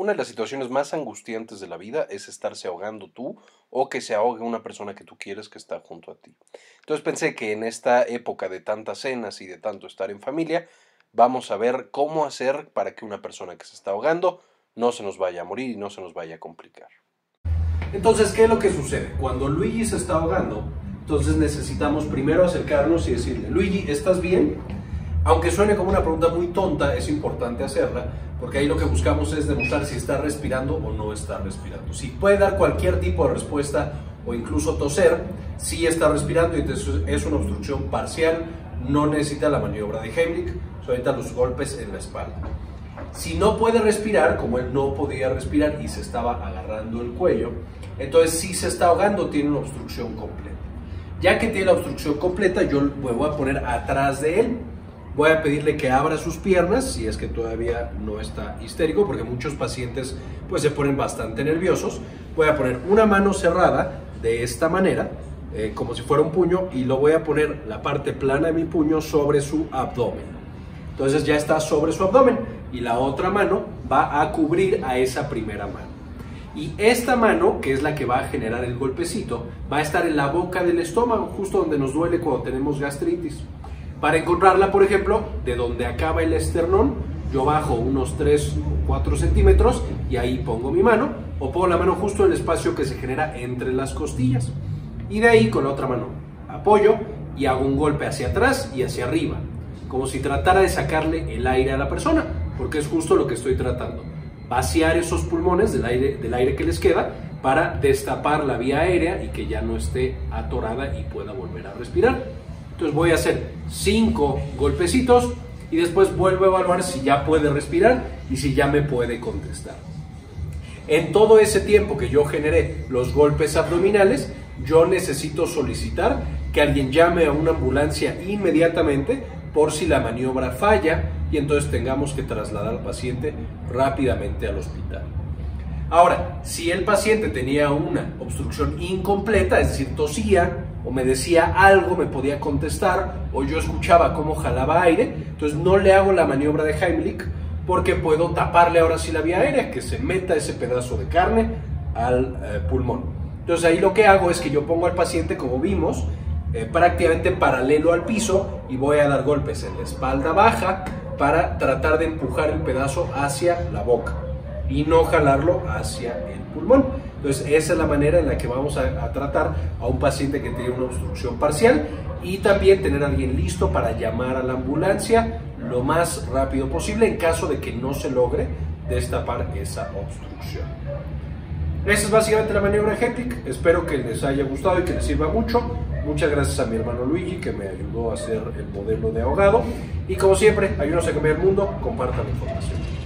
Una de las situaciones más angustiantes de la vida es estarse ahogando tú o que se ahogue una persona que tú quieres que está junto a ti. Entonces pensé que en esta época de tantas cenas y de tanto estar en familia, vamos a ver cómo hacer para que una persona que se está ahogando no se nos vaya a morir y no se nos vaya a complicar. Entonces, ¿qué es lo que sucede? Cuando Luigi se está ahogando, entonces necesitamos primero acercarnos y decirle: Luigi, ¿estás bien? Aunque suene como una pregunta muy tonta, es importante hacerla, porque ahí lo que buscamos es demostrar si está respirando o no está respirando. Si puede dar cualquier tipo de respuesta o incluso toser, sí está respirando y entonces es una obstrucción parcial, no necesita la maniobra de Heimlich, solamente los golpes en la espalda. Si no puede respirar, como él no podía respirar y se estaba agarrando el cuello, entonces si se está ahogando tiene una obstrucción completa. Ya que tiene la obstrucción completa, yo me voy a poner atrás de él. Voy a pedirle que abra sus piernas, si es que todavía no está histérico, porque muchos pacientes pues se ponen bastante nerviosos. Voy a poner una mano cerrada de esta manera, como si fuera un puño, y lo voy a poner la parte plana de mi puño sobre su abdomen. Entonces ya está sobre su abdomen y la otra mano va a cubrir a esa primera mano. Y esta mano, que es la que va a generar el golpecito, va a estar en la boca del estómago, justo donde nos duele cuando tenemos gastritis. Para encontrarla, por ejemplo, de donde acaba el esternón, yo bajo unos 3 o 4 centímetros y ahí pongo mi mano, o pongo la mano justo en el espacio que se genera entre las costillas. Y de ahí con la otra mano apoyo y hago un golpe hacia atrás y hacia arriba, como si tratara de sacarle el aire a la persona, porque es justo lo que estoy tratando. Vaciar esos pulmones del aire que les queda para destapar la vía aérea y que ya no esté atorada y pueda volver a respirar. Entonces voy a hacer 5 golpecitos y después vuelvo a evaluar si ya puede respirar y si ya me puede contestar. En todo ese tiempo que yo generé los golpes abdominales, yo necesito solicitar que alguien llame a una ambulancia inmediatamente por si la maniobra falla y entonces tengamos que trasladar al paciente rápidamente al hospital. Ahora, si el paciente tenía una obstrucción incompleta, es decir, tosía o me decía algo, me podía contestar, o yo escuchaba cómo jalaba aire, entonces no le hago la maniobra de Heimlich porque puedo taparle ahora sí la vía aérea, que se meta ese pedazo de carne al pulmón. Entonces ahí lo que hago es que yo pongo al paciente, como vimos, prácticamente paralelo al piso y voy a dar golpes en la espalda baja para tratar de empujar el pedazo hacia la boca y no jalarlo hacia el pulmón. Entonces esa es la manera en la que vamos a tratar a un paciente que tiene una obstrucción parcial y también tener a alguien listo para llamar a la ambulancia lo más rápido posible en caso de que no se logre destapar esa obstrucción. Esa es básicamente la maniobra Heimlich. Espero que les haya gustado y que les sirva mucho. Muchas gracias a mi hermano Luigi, que me ayudó a hacer el modelo de ahogado. Y como siempre, ayúdanos a cambiar el mundo, compartan la información.